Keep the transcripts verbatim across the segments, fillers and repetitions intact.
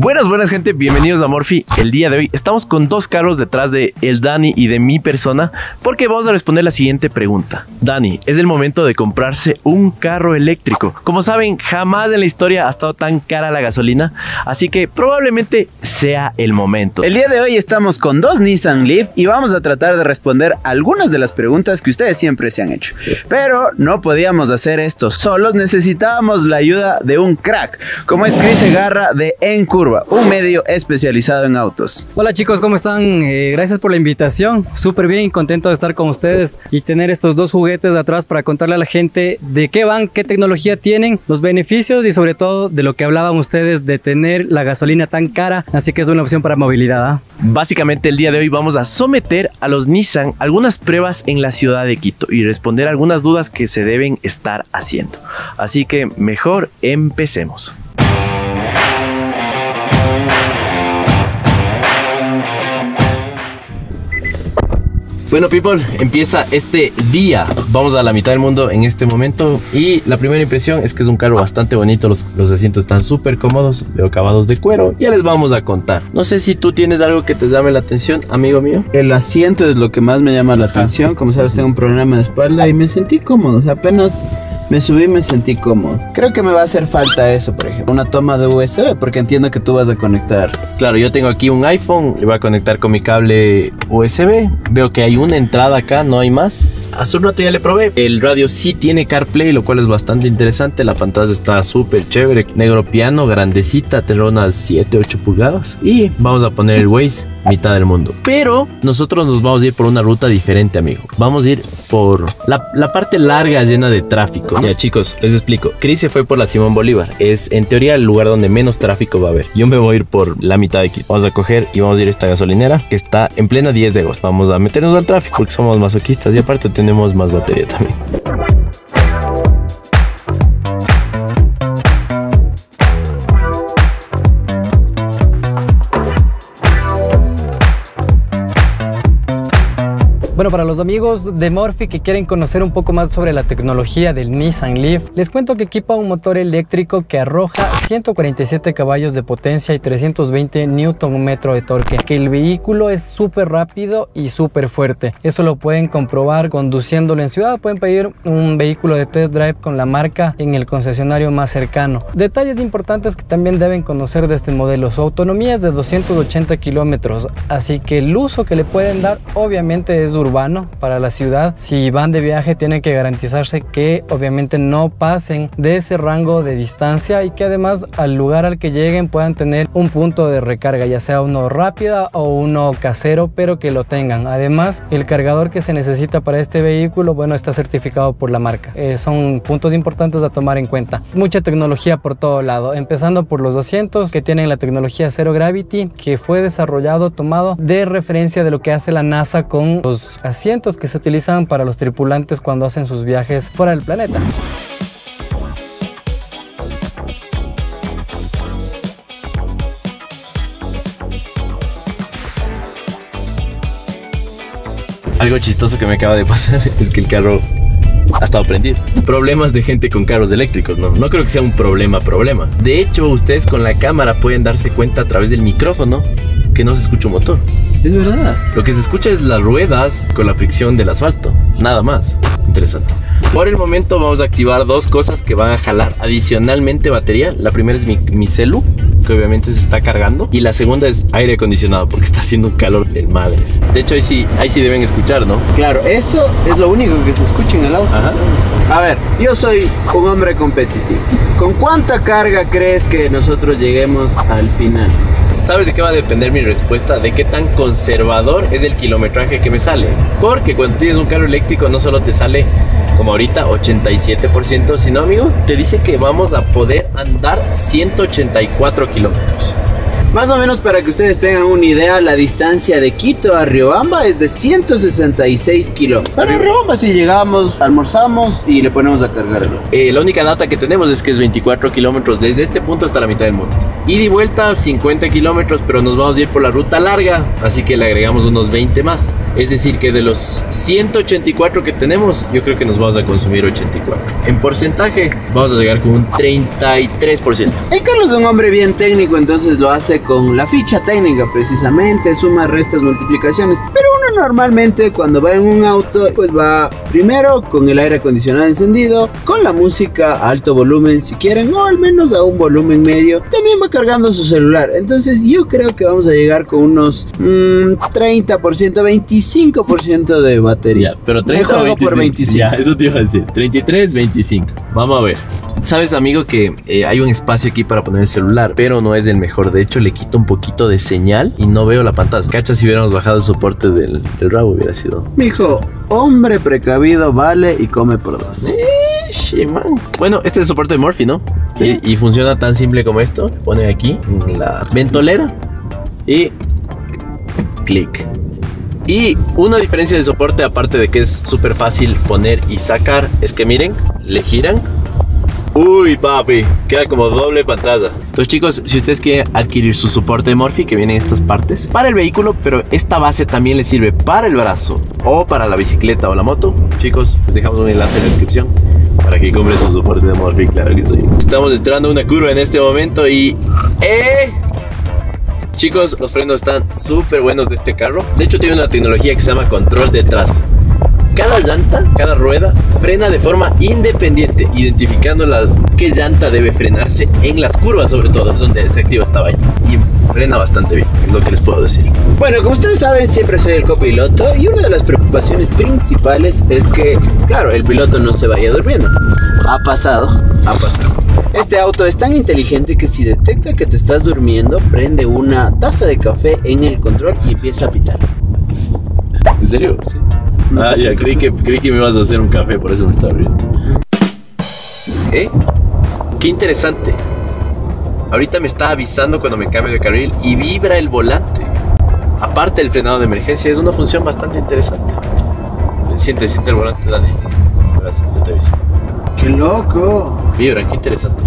Buenas, buenas gente, bienvenidos a Morphy. El día de hoy estamos con dos carros detrás de el Dani y de mi persona, porque vamos a responder la siguiente pregunta. Dani, es el momento de comprarse un carro eléctrico. Como saben, jamás en la historia ha estado tan cara la gasolina, así que probablemente sea el momento. El día de hoy estamos con dos Nissan Leaf y vamos a tratar de responder algunas de las preguntas que ustedes siempre se han hecho. Pero no podíamos hacer esto solos, necesitábamos la ayuda de un crack, como es Chris Segarra de En Curva, un medio especializado en autos. Hola chicos, ¿cómo están? Eh, gracias por la invitación, súper bien, contento de estar con ustedes y tener estos dos juguetes de atrás para contarle a la gente de qué van, qué tecnología tienen, los beneficios y sobre todo de lo que hablaban ustedes de tener la gasolina tan cara, así que es una opción para movilidad, ¿eh? Básicamente el día de hoy vamos a someter a los Nissan algunas pruebas en la ciudad de Quito y responder algunas dudas que se deben estar haciendo. Así que mejor empecemos. Bueno people, empieza este día. Vamos a la mitad del mundo en este momento y la primera impresión es que es un carro bastante bonito. Los, los asientos están súper cómodos, veo acabados de cuero. Ya les vamos a contar. No sé si tú tienes algo que te llame la atención, amigo mío. El asiento es lo que más me llama la atención. Como sabes, tengo un problema de espalda y me sentí cómodo. O sea, apenas me subí y me sentí cómodo. Creo que me va a hacer falta eso, por ejemplo, una toma de U S B, porque entiendo que tú vas a conectar. Claro, yo tengo aquí un iPhone, le voy a conectar con mi cable U S B. Veo que hay una entrada acá, no hay más. Hace un rato ya le probé. El radio sí tiene CarPlay, lo cual es bastante interesante. La pantalla está súper chévere, negro piano, grandecita, tendrá unas siete, ocho pulgadas. Y vamos a poner el Waze, mitad del mundo. Pero nosotros nos vamos a ir por una ruta diferente, amigo. Vamos a ir por la, la parte larga llena de tráfico. Ya chicos, les explico. Chris se fue por la Simón Bolívar. Es en teoría el lugar donde menos tráfico va a haber. Yo me voy a ir por la mitad de Quito. Vamos a coger y vamos a ir a esta gasolinera que está en plena diez de agosto. Vamos a meternos al tráfico porque somos masoquistas y aparte tenemos más batería también. Bueno, para los amigos de Morphy que quieren conocer un poco más sobre la tecnología del Nissan Leaf, les cuento que equipa un motor eléctrico que arroja ciento cuarenta y siete caballos de potencia y trescientos veinte newton metro de torque, que el vehículo es súper rápido y súper fuerte. Eso lo pueden comprobar conduciéndolo en ciudad. Pueden pedir un vehículo de test drive con la marca en el concesionario más cercano. Detalles importantes que también deben conocer de este modelo: su autonomía es de doscientos ochenta kilómetros, así que el uso que le pueden dar obviamente es urbano. Para la ciudad, si van de viaje tienen que garantizarse que obviamente no pasen de ese rango de distancia y que además al lugar al que lleguen puedan tener un punto de recarga, ya sea uno rápida o uno casero, pero que lo tengan. Además, el cargador que se necesita para este vehículo, bueno, está certificado por la marca. Eh, son puntos importantes a tomar en cuenta. Mucha tecnología por todo lado, empezando por los asientos que tienen la tecnología Zero Gravity, que fue desarrollado, tomado de referencia de lo que hace la NASA con los asientos que se utilizan para los tripulantes cuando hacen sus viajes fuera del planeta. Algo chistoso que me acaba de pasar es que el carro ha estado prendido. Problemas de gente con carros eléctricos, no, no creo que sea un problema, problema. De hecho, ustedes con la cámara pueden darse cuenta a través del micrófono que no se escucha un motor. Es verdad. Lo que se escucha es las ruedas con la fricción del asfalto, nada más. Interesante. Por el momento vamos a activar dos cosas que van a jalar adicionalmente batería. La primera es mi, mi celu, que obviamente se está cargando, y la segunda es aire acondicionado porque está haciendo un calor de madres. De hecho ahí sí, ahí sí deben escuchar, ¿no? Claro, eso es lo único que se escucha en el auto. Ajá. A ver, yo soy un hombre competitivo. ¿Con cuánta carga crees que nosotros lleguemos al final? ¿Sabes de qué va a depender mi respuesta? De qué tan conservador es el kilometraje que me sale. Porque cuando tienes un carro eléctrico no solo te sale como ahorita ochenta y siete por ciento, sino amigo, te dice que vamos a poder andar ciento ochenta y cuatro kilómetros. Más o menos para que ustedes tengan una idea, la distancia de Quito a Riobamba es de ciento sesenta y seis kilómetros. Para Riobamba si llegamos, almorzamos y le ponemos a cargar el auto. Eh, la única data que tenemos es que es veinticuatro kilómetros desde este punto hasta la mitad del monte. Ida y vuelta cincuenta kilómetros, pero nos vamos a ir por la ruta larga, así que le agregamos unos veinte más. Es decir que de los ciento ochenta y cuatro que tenemos, yo creo que nos vamos a consumir ochenta y cuatro. En porcentaje, vamos a llegar con un treinta y tres por ciento. El Carlos es un hombre bien técnico, entonces lo hace con la ficha técnica precisamente, sumas, restas, multiplicaciones. Pero uno normalmente cuando va en un auto, pues va primero con el aire acondicionado encendido, con la música a alto volumen si quieren, o al menos a un volumen medio. También va cargando su celular, entonces yo creo que vamos a llegar con unos mmm, treinta por ciento, veinticinco por ciento de batería. Ya, pero treinta o veinticinco. Por veinticinco. Ya, eso te iba a decir. treinta y tres, veinticinco. Vamos a ver. Sabes, amigo, que eh, hay un espacio aquí para poner el celular, pero no es el mejor. De hecho, le quito un poquito de señal y no veo la pantalla. Cacha, si hubiéramos bajado el soporte del, del rabo, hubiera sido. Mijo, hombre precavido vale y come por dos. Eh, sí, man. Bueno, este es el soporte de Morphy, ¿no? Sí. Y, y funciona tan simple como esto. Pone aquí la ventolera y clic. Y una diferencia del soporte, aparte de que es súper fácil poner y sacar, es que miren, le giran. Uy, papi, queda como doble pantalla. Entonces, chicos, si ustedes quieren adquirir su soporte de Morphy, que viene en estas partes para el vehículo, pero esta base también le sirve para el brazo o para la bicicleta o la moto, chicos, les dejamos un enlace en la descripción para que compren su soporte de Morphy, claro que sí. Estamos entrando a una curva en este momento y... ¡Eh! Chicos, los frenos están súper buenos de este carro. De hecho, tiene una tecnología que se llama control de trazo. Cada llanta, cada rueda frena de forma independiente, identificando la, qué llanta debe frenarse en las curvas, sobre todo, es donde se activa esta vaina. Y frena bastante bien, es lo que les puedo decir. Bueno, como ustedes saben, siempre soy el copiloto y una de las preocupaciones principales es que, claro, el piloto no se vaya durmiendo. Ha pasado, ha pasado. Este auto es tan inteligente que si detecta que te estás durmiendo, prende una taza de café en el control y empieza a pitar. ¿En serio? Sí. No ah, ya, creí que, creí que me ibas a hacer un café, por eso me estaba riendo. ¿Eh? Qué interesante. Ahorita me está avisando cuando me cambio de carril y vibra el volante. Aparte del frenado de emergencia, es una función bastante interesante. Siente, siente el volante, Dani. Gracias, yo te aviso. ¡Qué loco! Vibra, qué interesante.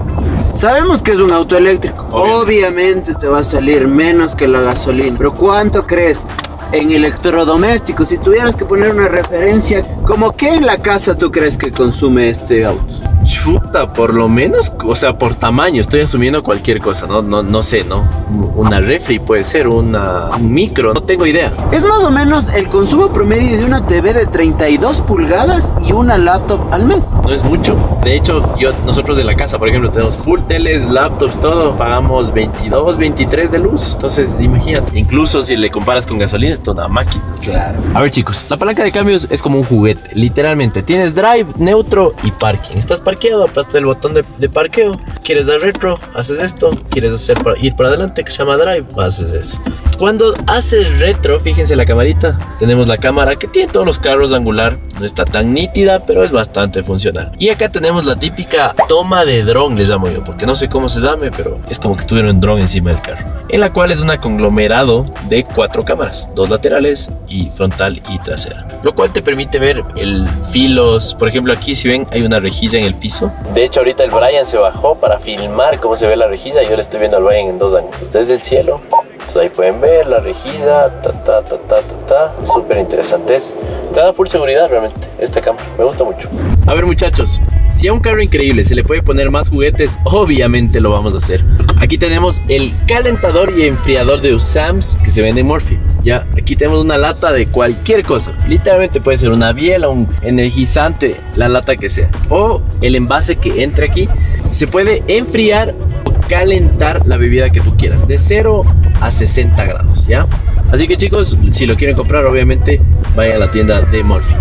Sabemos que es un auto eléctrico. Obviamente. Obviamente te va a salir menos que la gasolina. Pero ¿cuánto crees? En electrodomésticos, si tuvieras que poner una referencia, ¿cómo qué en la casa tú crees que consume este auto? Chuta, por lo menos, o sea, por tamaño, estoy asumiendo cualquier cosa, no, no, no sé, ¿no? Una refri puede ser, una, un micro, no tengo idea. Es más o menos el consumo promedio de una T V de treinta y dos pulgadas y una laptop al mes. No es mucho. De hecho, yo, nosotros de la casa, por ejemplo, tenemos full teles, laptops, todo, pagamos veintidós, veintitrés de luz. Entonces, imagínate, incluso si le comparas con gasolina, es toda máquina. Claro. A ver, chicos, la palanca de cambios es como un juguete, literalmente. Tienes drive, neutro y parking. Estás parqueado, aplastaste el botón de, de parqueo. Quieres dar retro, haces esto. Quieres hacer para, ir para adelante, que se llama drive, haces eso. Cuando haces retro, fíjense la camarita. Tenemos la cámara que tiene todos los carros angular. No está tan nítida, pero es bastante funcional. Y acá tenemos la típica toma de dron, les llamo yo, porque no sé cómo se llame, pero es como que estuvieron en dron encima del carro. En la cual es un conglomerado de cuatro cámaras, dos laterales y frontal y trasera, lo cual te permite ver el filos. Por ejemplo, aquí si ven hay una rejilla en el piso. De hecho, ahorita el Brian se bajó para filmar cómo se ve la rejilla. Yo le estoy viendo al Brian en dos ángulos, desde el cielo. Entonces ahí pueden ver la rejilla, ta ta ta ta ta ta. Súper interesante, es, te da full seguridad realmente esta cámara, me gusta mucho. A ver, muchachos, si a un carro increíble se le puede poner más juguetes, obviamente lo vamos a hacer. Aquí tenemos el calentador y enfriador de U S A M S que se vende en Morphy. Ya, aquí tenemos una lata de cualquier cosa. Literalmente puede ser una biela, un energizante, la lata que sea. O el envase que entre aquí. Se puede enfriar o calentar la bebida que tú quieras, de cero a sesenta grados, ¿ya? Así que, chicos, si lo quieren comprar, obviamente vayan a la tienda de Morphy.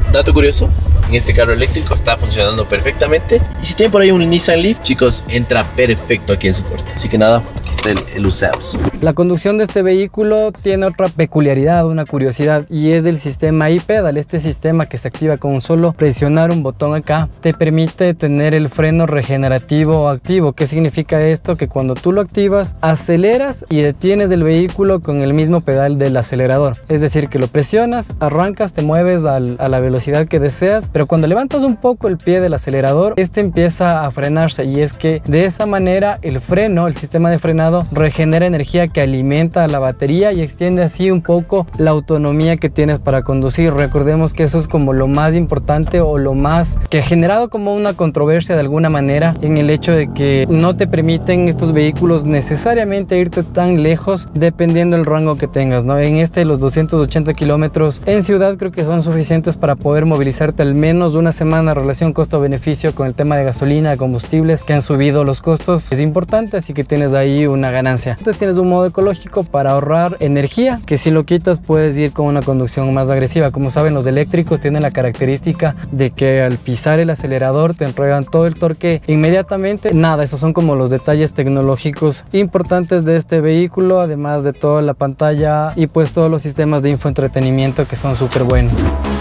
dato curioso, en este carro eléctrico está funcionando perfectamente. Y si tienen por ahí un Nissan Leaf, chicos, entra perfecto aquí en su puerto. Así que nada, aquí está el, el usados. La conducción de este vehículo tiene otra peculiaridad, una curiosidad, y es el sistema iPedal. Este sistema que se activa con solo presionar un botón acá te permite tener el freno regenerativo activo. ¿Qué significa esto? Que cuando tú lo activas, aceleras y detienes el vehículo con el mismo pedal del acelerador. Es decir, que lo presionas, arrancas, te mueves al, a la velocidad que deseas, pero cuando levantas un poco el pie del acelerador, este empieza a frenarse, y es que de esa manera el freno, el sistema de frenado, regenera energía que alimenta a la batería y extiende así un poco la autonomía que tienes para conducir. Recordemos que eso es como lo más importante, o lo más que ha generado como una controversia de alguna manera, en el hecho de que no te permiten estos vehículos necesariamente irte tan lejos dependiendo del rango que tengas, ¿no? En este, los doscientos ochenta kilómetros en ciudad creo que son suficientes para poder movilizarte al menos una semana. Relación costo-beneficio con el tema de gasolina, de combustibles, que han subido los costos, es importante, así que tienes ahí una ganancia. Entonces tienes un modo ecológico para ahorrar energía, que si lo quitas puedes ir con una conducción más agresiva. Como saben, los eléctricos tienen la característica de que al pisar el acelerador te entregan todo el torque inmediatamente. Nada, esos son como los detalles tecnológicos importantes de este vehículo, además de toda la pantalla y pues todos los sistemas de infoentretenimiento que son súper buenos.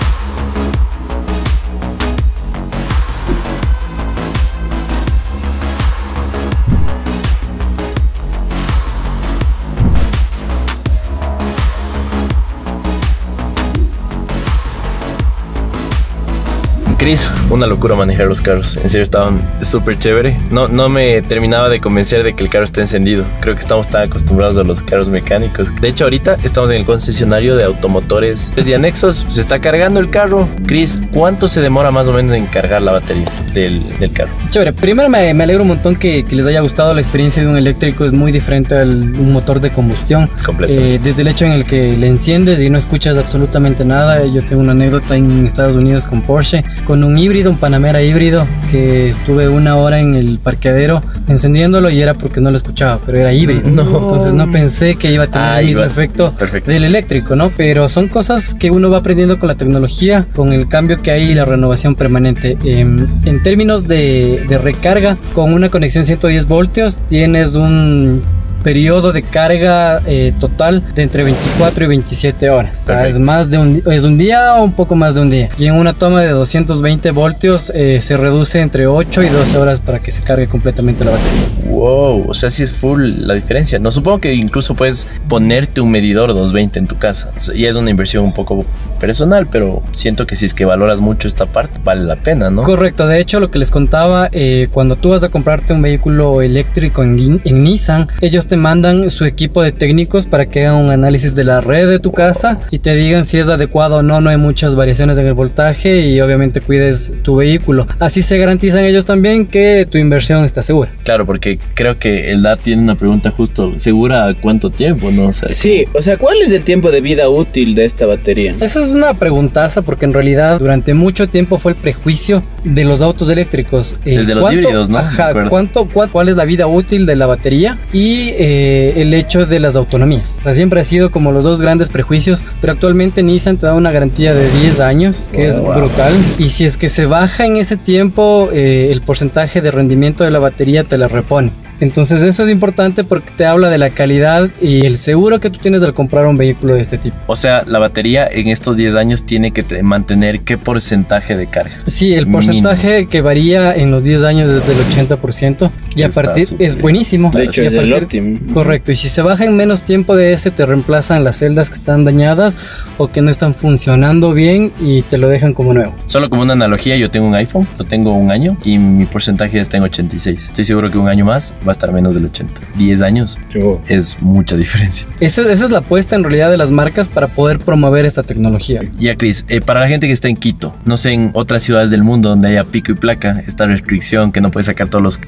Chris, una locura manejar los carros. En serio, estaban súper chévere. No, no me terminaba de convencer de que el carro esté encendido. Creo que estamos tan acostumbrados a los carros mecánicos. De hecho, ahorita estamos en el concesionario de automotores y anexos. Se está cargando el carro. Chris, ¿cuánto se demora más o menos en cargar la batería del, del carro? Chévere. Primero me, me alegro un montón que, que les haya gustado. La experiencia de un eléctrico es muy diferente a un motor de combustión. Completamente. Eh, desde el hecho en el que le enciendes y no escuchas absolutamente nada. Yo tengo una anécdota en Estados Unidos con Porsche, con un híbrido, un Panamera híbrido, que estuve una hora en el parqueadero encendiéndolo y era porque no lo escuchaba, pero era híbrido. No. Entonces no pensé que iba a tener ah, el mismo efecto perfecto. Del eléctrico, ¿no? Pero son cosas que uno va aprendiendo con la tecnología, con el cambio que hay y la renovación permanente. Eh, en términos de, de recarga, con una conexión ciento diez voltios tienes un periodo de carga eh, total de entre veinticuatro y veintisiete horas. O sea, es más de un, es un día o un poco más de un día. Y en una toma de doscientos veinte voltios eh, se reduce entre ocho y doce horas para que se cargue completamente la batería. Wow, o sea, sí es full la diferencia. No, supongo que incluso puedes ponerte un medidor doscientos veinte en tu casa. O sea, ya es una inversión un poco personal, pero siento que si es que valoras mucho esta parte, vale la pena, ¿no? Correcto. De hecho, lo que les contaba, eh, cuando tú vas a comprarte un vehículo eléctrico en, en Nissan, ellos te mandan su equipo de técnicos para que hagan un análisis de la red de tu casa y te digan si es adecuado o no. No hay muchas variaciones en el voltaje y obviamente cuides tu vehículo. Así se garantizan ellos también que tu inversión está segura. Claro, porque creo que el D A T tiene una pregunta justo, ¿segura a cuánto tiempo, no? O sea, sí, o sea, ¿cuál es el tiempo de vida útil de esta batería? Esa es una preguntaza, porque en realidad durante mucho tiempo fue el prejuicio de los autos eléctricos. Desde los híbridos, ¿no? Ajá, ¿cuánto, cuál, ¿cuál es la vida útil de la batería? Y eh, el hecho de las autonomías. O sea, siempre ha sido como los dos grandes prejuicios, pero actualmente Nissan te da una garantía de diez años, que oh, es wow. brutal. Y si es que se baja en ese tiempo, eh, el porcentaje de rendimiento de la batería te la repone. Entonces eso es importante porque te habla de la calidad y el seguro que tú tienes al comprar un vehículo de este tipo. O sea, la batería en estos diez años tiene que mantener ¿qué porcentaje de carga? Sí, el porcentaje mínimo que varía en los diez años es del ochenta por ciento y a partir es buenísimo. De hecho, es el óptimo. Correcto, y si se baja en menos tiempo de ese, te reemplazan las celdas que están dañadas o que no están funcionando bien y te lo dejan como nuevo. Solo como una analogía, yo tengo un iPhone, lo tengo un año y mi porcentaje está en ochenta y seis. Estoy seguro que un año más va a estar menos del ochenta. diez años oh. es mucha diferencia. Esa, esa es la apuesta en realidad de las marcas para poder promover esta tecnología. Ya, Chris, eh, para la gente que está en Quito, no sé en otras ciudades del mundo donde haya pico y placa, esta restricción que no puedes sacar todos los, todos los días,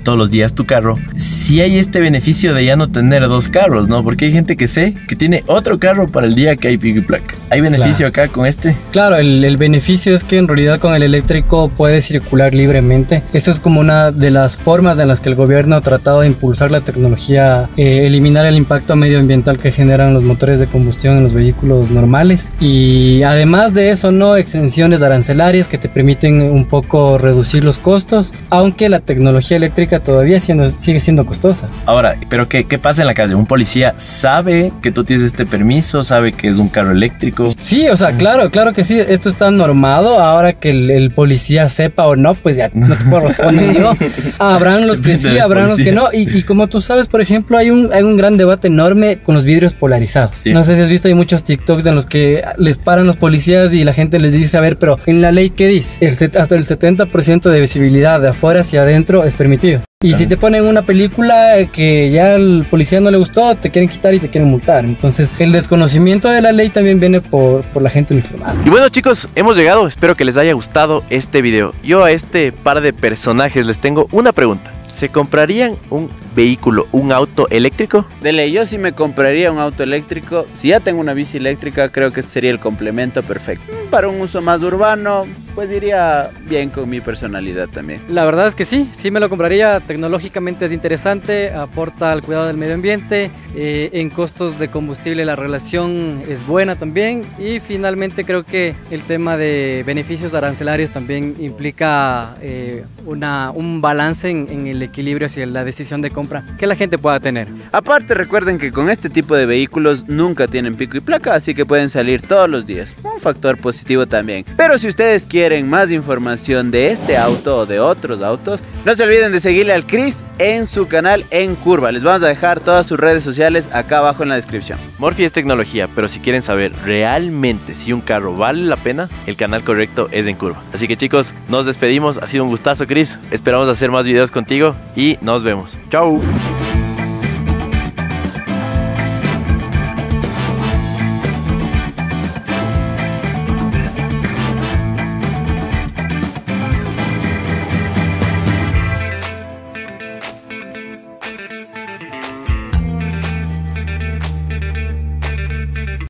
tengas tu carro, si hay este beneficio de ya no tener dos carros, ¿no? Porque hay gente que sé que tiene otro carro para el día que hay pico y placa. ¿Hay beneficio claro. acá con este? Claro, el, el beneficio es que en realidad con el eléctrico puedes circular libremente. Esta es como una de las formas en las que el gobierno ha tratado de impulsar la tecnología, eh, eliminar el impacto medioambiental que generan los motores de combustión en los vehículos normales. Y además de eso, no, exenciones arancelarias que te permiten un poco reducir los costos, aunque la tecnología eléctrica todavía siendo, sigue siendo costosa. Ahora, ¿pero qué, qué pasa en la calle? ¿Un policía sabe que tú tienes este permiso? ¿Sabe que es un carro eléctrico? Sí, o sea, claro, claro que sí, esto está normado. Ahora que el, el policía sepa o no, pues ya no te puedo responder yo. Habrán los que sí, habrán los que no. Y, y como tú sabes, por ejemplo, hay un, hay un gran debate enorme con los vidrios polarizados. Sí. No sé si has visto, hay muchos TikToks en los que les paran los policías y la gente les dice, a ver, pero en la ley, ¿qué dice? El set, hasta el setenta por ciento de visibilidad de afuera hacia adentro es permitido. Y si te ponen una película que ya al policía no le gustó, te quieren quitar y te quieren multar. Entonces el desconocimiento de la ley también viene por, por la gente uniformada. Y bueno, chicos, hemos llegado. Espero que les haya gustado este video. Yo a este par de personajes les tengo una pregunta. ¿Se comprarían un vehículo, un auto eléctrico? De ley, yo sí me compraría un auto eléctrico. Si ya tengo una bici eléctrica, creo que este sería el complemento perfecto. Para un uso más urbano, pues iría bien con mi personalidad también. La verdad es que sí, sí me lo compraría. Tecnológicamente es interesante, aporta al cuidado del medio ambiente. Eh, en costos de combustible la relación es buena también. Y finalmente creo que el tema de beneficios arancelarios también implica eh, una, un balance en, en el equilibrio hacia la decisión de compra que la gente pueda tener. Aparte, recuerden que con este tipo de vehículos nunca tienen pico y placa, así que pueden salir todos los días. Un factor positivo también. Pero si ustedes quieren más información de este auto o de otros autos, no se olviden de seguirle al Chris en su canal En Curva. Les vamos a dejar todas sus redes sociales acá abajo en la descripción. Morphy es tecnología, pero si quieren saber realmente si un carro vale la pena, el canal correcto es En Curva. Así que chicos, nos despedimos. Ha sido un gustazo, Chris. Esperamos hacer más videos contigo y nos vemos. ¡Chao!